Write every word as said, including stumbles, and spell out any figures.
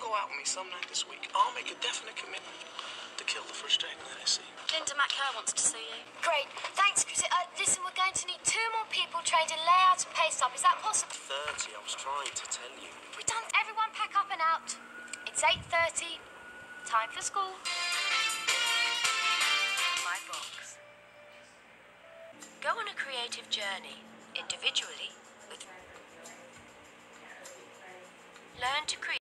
go out with me some night this week, I'll make a definite commitment to kill the first dragon that I see. Linda McCurr wants to see you. Great. Thanks, Chris. Uh, listen, we're going to need two more people trained in layout and paste up. Is that possible? thirty, I was trying to tell you. We're done. Everyone pack up and out. It's eight thirty. Time for school. My box. Go on a creative journey, individually, with... Learn to create.